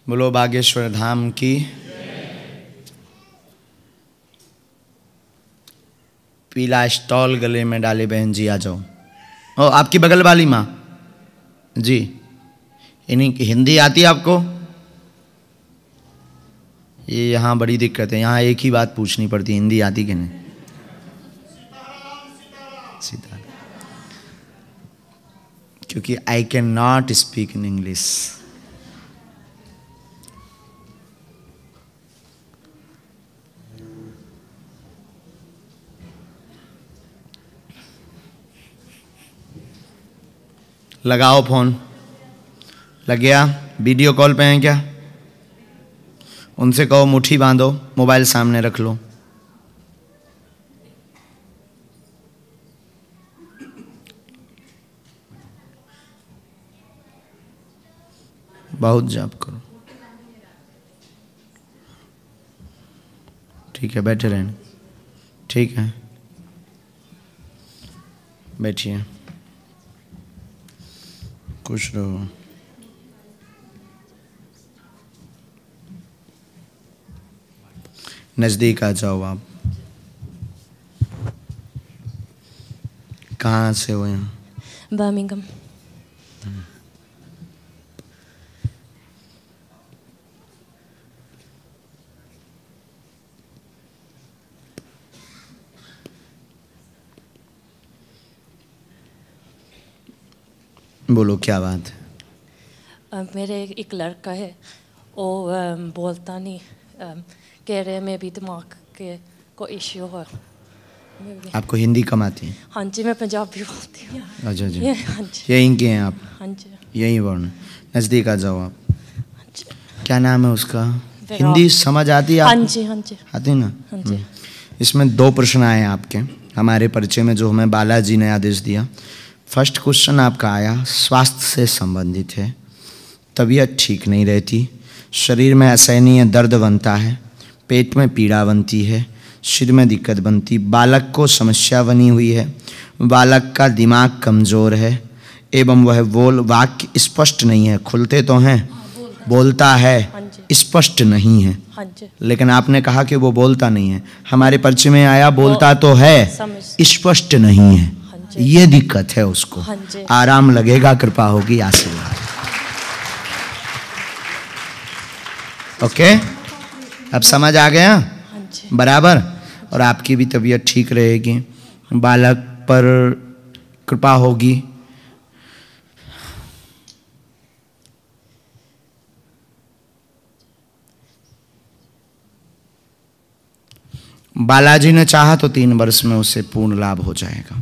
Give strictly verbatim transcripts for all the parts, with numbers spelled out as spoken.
बोलो बागेश्वर धाम की। पीला स्टॉल गले में डाले बहन जी, आ जाओ। ओ आपकी बगल वाली माँ जी, इन्हीं की हिंदी आती है आपको? ये यहाँ बड़ी दिक्कत है, यहाँ एक ही बात पूछनी पड़ती है, हिंदी आती कि नहीं? सीता, क्योंकि I can not speak in English. लगाओ फोन। लग गया? वीडियो कॉल पे हैं क्या? उनसे कहो मुट्ठी बांधो, मोबाइल सामने रख लो। बहुत जाप करो। ठीक है, बैठे रहना। ठीक है, बैठिए, खुश रहो। नज़दीक आ जाओ आप। कहाँ से हो? यहाँ बर्मिंघम। बोलो क्या बात है? अ, मेरे एक लड़का है, वो अम, बोलता नहीं, अम, कह रहे मैं भी दिमाग के को इश्यू है। आपको हिंदी कम आती है? हाँ जी, मैं पंजाबी बोलती हूँ। अच्छा जी, हाँ जी, यहीं के हैं आप? हाँ जी, यहीं बोलना। नज़दीक आ जाओ आप। हाँ जी। क्या नाम है उसका? हिंदी समझ आती है हाँ आपको? जी, हाँ जी, आती ना? हाँ जी। इसमें दो प्रश्न आए हैं आपके हमारे परिचय में, जो हमें बालाजी ने आदेश दिया। फर्स्ट क्वेश्चन आपका आया स्वास्थ्य से संबंधित है। तबीयत ठीक नहीं रहती, शरीर में असहनीय दर्द बनता है, पेट में पीड़ा बनती है, सिर में दिक्कत बनती, बालक को समस्या बनी हुई है, बालक का दिमाग कमज़ोर है एवं वह बोल वाक्य स्पष्ट नहीं है। खुलते तो हैं, बोलता है, स्पष्ट नहीं है। हाँ जी, लेकिन आपने कहा कि वो बोलता नहीं है। हमारे परिचय में आया बोलता तो है, स्पष्ट नहीं है। ये दिक्कत है उसको। हाँ जी। आराम लगेगा, कृपा होगी, आशीर्वाद। ओके, अब समझ आ गया? हाँ जी। बराबर। और आपकी भी तबीयत ठीक रहेगी, बालक पर कृपा होगी। बालाजी ने चाहा तो तीन वर्ष में उसे पूर्ण लाभ हो जाएगा।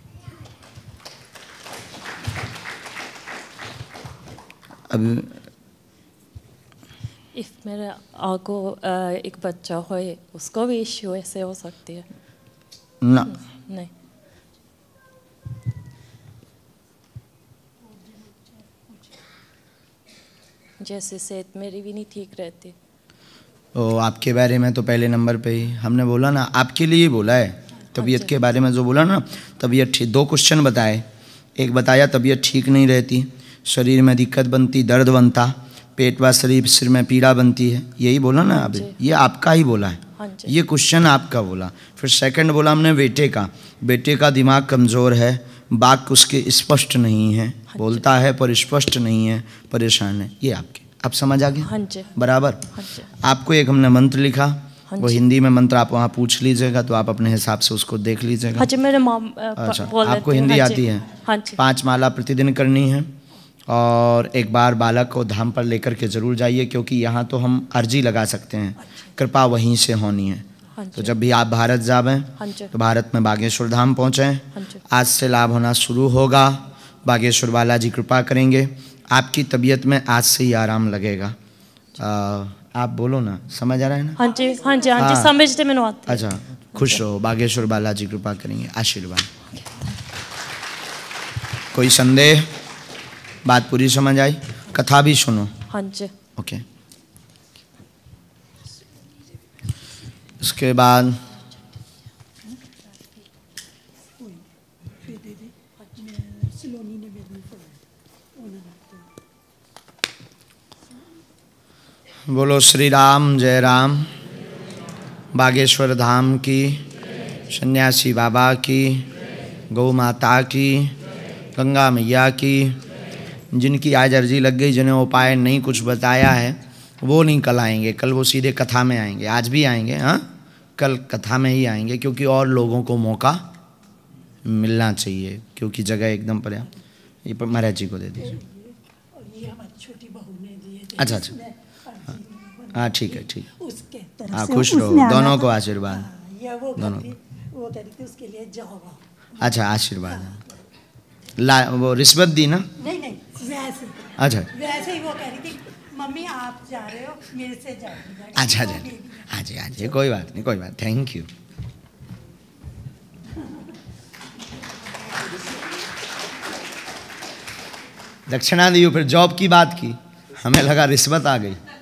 अब इफ मेरे आगो एक बच्चा हो, उसको भी इश्यू ऐसे हो सकती है ना? नहीं। जैसे सेहत मेरी भी नहीं ठीक रहती। तो आपके बारे में तो पहले नंबर पे ही हमने बोला ना, आपके लिए ही बोला है। तबीयत के बारे में जो बोला ना, तबीयत ठीक, दो क्वेश्चन बताए। एक बताया तबीयत ठीक नहीं रहती, शरीर में दिक्कत बनती, दर्द बनता, पेट व शरीर सिर में पीड़ा बनती है, यही बोला ना अभी। ये आपका ही बोला है, ये क्वेश्चन आपका बोला। फिर सेकंड बोला हमने बेटे का, बेटे का दिमाग कमज़ोर है, वाक्य उसके स्पष्ट नहीं है, बोलता है पर स्पष्ट नहीं है, परेशान है। ये आपके, आप समझ आ गया? हाँ जी, बराबर। हाँ जी। आपको एक हमने मंत्र लिखा, हाँ वो जी। हिंदी में मंत्र आप वहाँ पूछ लीजिएगा, तो आप अपने हिसाब से उसको देख लीजिएगा। हाँ जी, मेरे मॉम अच्छा, बोल आपको देते हैं। हिंदी हाँ आती जी, है? हाँ जी। पाँच माला प्रतिदिन करनी है, और एक बार बालक को धाम पर लेकर के जरूर जाइए, क्योंकि यहाँ तो हम अर्जी लगा सकते हैं, कृपा वहीं से होनी है। हाँ तो जब भी आप भारत जावें, हाँ जी, तो भारत में बागेश्वर धाम पहुँचें। हाँ जी। आज से लाभ होना शुरू होगा, बागेश्वर बालाजी कृपा करेंगे, आपकी तबीयत में आज से ही आराम लगेगा। आ, आप बोलो ना, समझ आ रहा है ना? हाँ जी, हाँ जी, हाँ जी, हाँ। समझते मैंने आती है। अच्छा, खुश रहो, बागेश्वर बालाजी कृपा करेंगे, आशीर्वाद। कोई संदेह? बात पूरी समझ आई? कथा भी सुनो। हाँ जी। ओके, उसके बाद बोलो श्री राम जय राम, बागेश्वर धाम की, सन्यासी बाबा की, गौ माता की, गंगा मैया की। जिनकी आज अर्जी लग गई, जिन्हें उपाय नहीं कुछ बताया है, वो नहीं कल आएंगे, कल वो सीधे कथा में आएंगे। आज भी आएंगे, हाँ कल कथा में ही आएंगे, क्योंकि और लोगों को मौका मिलना चाहिए, क्योंकि जगह एकदम पर्याप्त। ये महाराज जी को दे दीजिए। अच्छा अच्छा, हाँ ठीक है ठीक, हाँ खुश रहो, दोनों को आशीर्वाद, दोनों को। वो कह रही थी उसके लिए जाओ। अच्छा आशीर्वाद ला, वो रिश्वत दी ना? नहीं नहीं वैसे, अच्छा वैसे ही वो कह रही थी मम्मी आप जा रहे हो मेरे से जाओ। अच्छा अच्छा, हाँ जी हाँ जी, कोई बात नहीं कोई बात, थैंक यू। दक्षिणा दी, फिर जॉब की बात की, हमें लगा रिश्वत आ गई।